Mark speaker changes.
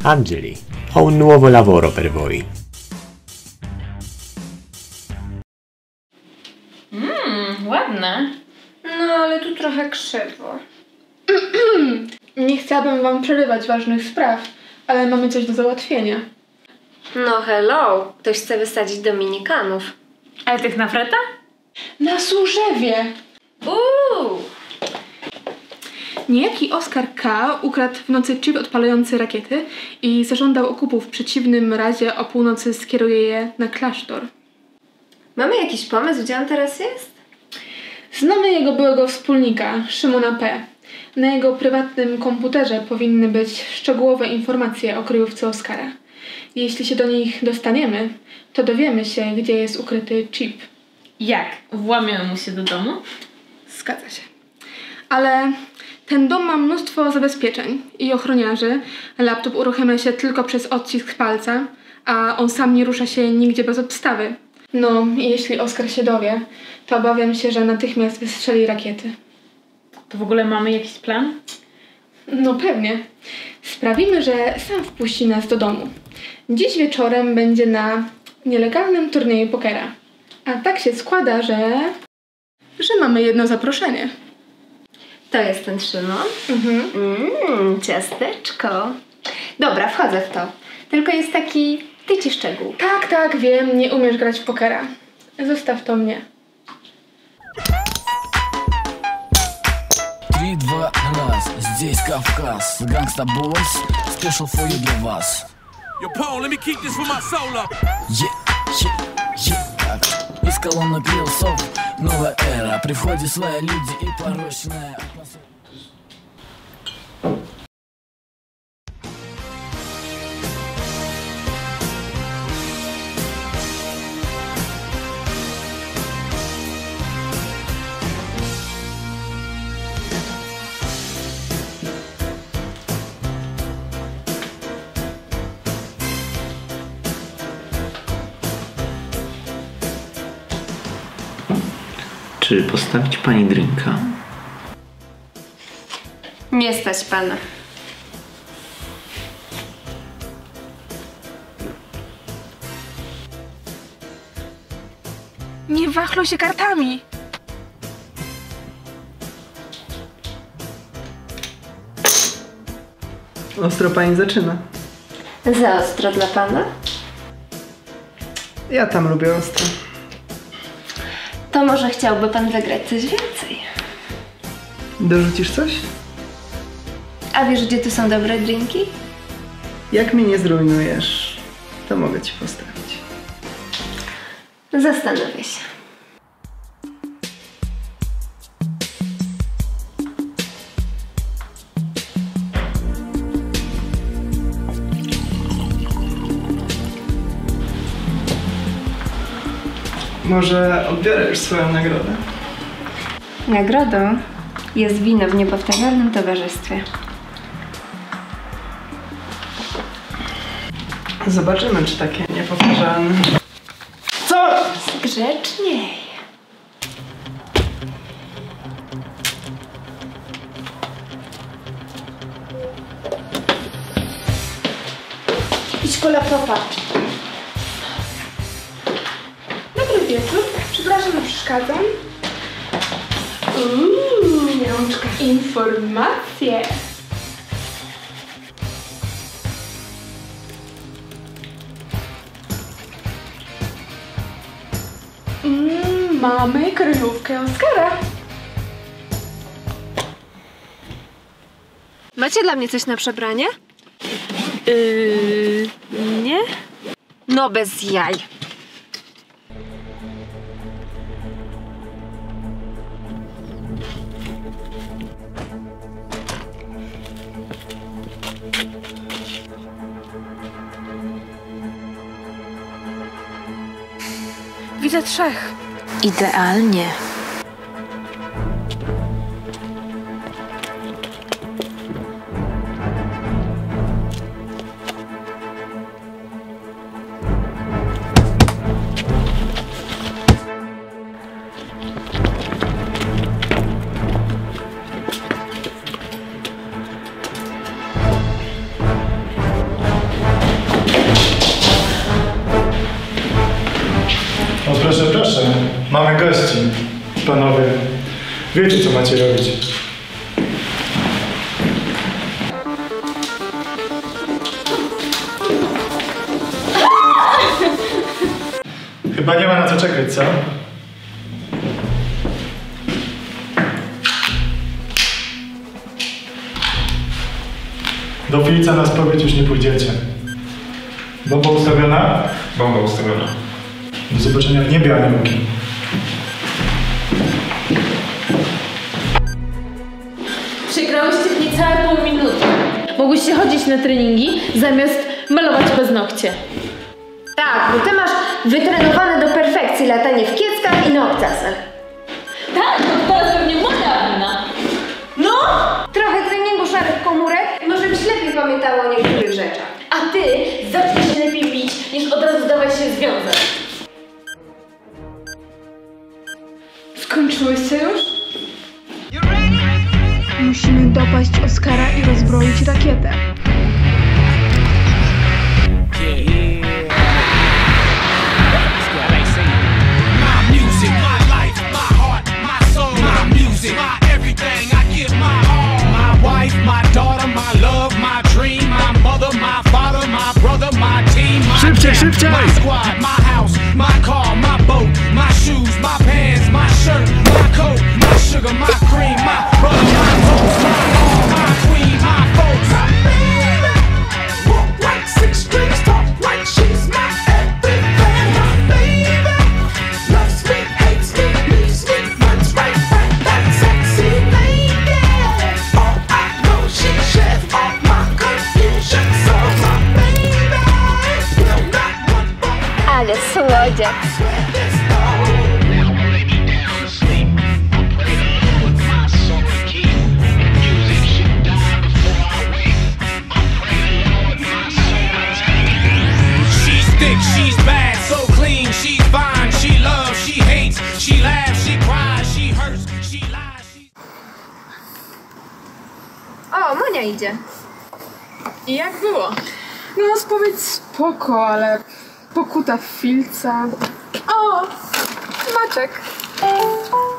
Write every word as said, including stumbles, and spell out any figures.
Speaker 1: Angeli, ho un nuovo lavoro per voi.
Speaker 2: Mmm, ładne. No, ale tu trochę krzywo.
Speaker 3: Nie chciałabym wam przerywać ważnych spraw, ale mamy coś do załatwienia.
Speaker 4: No hello, ktoś chce wysadzić dominikanów.
Speaker 2: Ale tych na freta?
Speaker 3: Na Służewie!
Speaker 2: Uuu!
Speaker 3: Niejaki Oskar K. ukradł w nocy chip odpalający rakiety i zażądał okupu. W przeciwnym razie o północy skieruje je na klasztor.
Speaker 4: Mamy jakiś pomysł, gdzie on teraz jest?
Speaker 3: Znamy jego byłego wspólnika, Szymona P. Na jego prywatnym komputerze powinny być szczegółowe informacje o kryjówce Oskara. Jeśli się do nich dostaniemy, to dowiemy się, gdzie jest ukryty chip.
Speaker 2: Jak? Włamiemy mu się do domu?
Speaker 3: Zgadza się. Ale ten dom ma mnóstwo zabezpieczeń i ochroniarzy. Laptop uruchamia się tylko przez odcisk palca, a on sam nie rusza się nigdzie bez obstawy. No, i jeśli Oskar się dowie, to obawiam się, że natychmiast wystrzeli rakiety.
Speaker 2: To w ogóle mamy jakiś plan?
Speaker 3: No pewnie. Sprawimy, że sam wpuści nas do domu. Dziś wieczorem będzie na nielegalnym turnieju pokera. A tak się składa, że... że mamy jedno zaproszenie.
Speaker 4: To jest ten Szymon?
Speaker 3: Mhm.
Speaker 4: Mmm, ciasteczko. Dobra, wchodzę w to. Tylko jest taki tyci szczegół.
Speaker 3: Tak, tak, wiem, nie umiesz grać w pokera. Zostaw to mnie.
Speaker 5: три, два, раз, здесь Кавказ. Gangsta Boys, special for you для вас.
Speaker 6: Yo, Paul, let me keep this for my soul up.
Speaker 5: Yeah, yeah, yeah. Из колонны пилсов новая эра. При входе свои люди и порочная атмосфера.
Speaker 7: Czy postawić pani drinka?
Speaker 4: Nie stać pana.
Speaker 3: Nie wachluj się kartami!
Speaker 8: Ostro pani zaczyna.
Speaker 4: Za ostro dla pana?
Speaker 8: Ja tam lubię ostro.
Speaker 4: To może chciałby pan wygrać coś więcej.
Speaker 8: Dorzucisz coś?
Speaker 4: A wiesz, gdzie tu są dobre drinki?
Speaker 8: Jak mnie nie zrujnujesz, to mogę ci postawić.
Speaker 4: Zastanowię się.
Speaker 8: Może odbiorę już swoją nagrodę?
Speaker 4: Nagrodą jest wino w niepowtarzalnym towarzystwie.
Speaker 8: Zobaczymy, czy takie niepowtarzalne. Co?
Speaker 4: Grzeczniej.
Speaker 3: Idź, Kola, popatrz. Dobry wieczór. Przepraszam, że przeszkadzam. Uuu, rączka. Informacje. Mm, mamy kryjówkę Oskara.
Speaker 4: Macie dla mnie coś na przebranie? Yy, nie? No bez jaj.
Speaker 3: Widzę trzech.
Speaker 4: Idealnie.
Speaker 9: mamy gości. Panowie, wiecie co macie robić. Chyba nie ma na co czekać, co? Do Filica na spowiedź już nie pójdziecie. Bomba ustawiona?
Speaker 10: Bomba ustawiona.
Speaker 9: Do zobaczenia w niebie, aniołki.
Speaker 2: Przegrałyście w niecałe pół minuty. Mogłyście chodzić na treningi zamiast malować paznokcie.
Speaker 4: Tak, bo ty masz wytrenowane do perfekcji latanie w kieckach i na obcasach.
Speaker 2: Tak, to teraz pewnie moja wina. No!
Speaker 4: Trochę treningu szarych komórek i może byś lepiej pamiętała o niektórych rzeczach.
Speaker 2: A ty zacznij się lepiej bić, niż od razu dawać się związek.
Speaker 3: Skończyłyście już? Musimy dopaść Oskara i rozbroić rakietę.
Speaker 9: Szybciej, szybciej!
Speaker 6: My squad, my house, my car, my boat, my shoes, my pants, my shirt, my coat, my sugar, my cream, my brother, my toast, my all, my queen, my folks. My baby, walk like six strings, talk like she's my everything. My baby, loves me, hates me, leaves me, runs right back, that sexy lady. All I know, she shares all my confusion, so my baby.
Speaker 4: Ale słodziak.
Speaker 6: She's thick, she's bad, so clean, she's fine, she loves, she hates, she laughs, she cries, she hurts, she lies, she...
Speaker 4: O, Monia idzie.
Speaker 3: I jak było? No, spowiedź spoko, ale pokuta Filca. O, Maczek.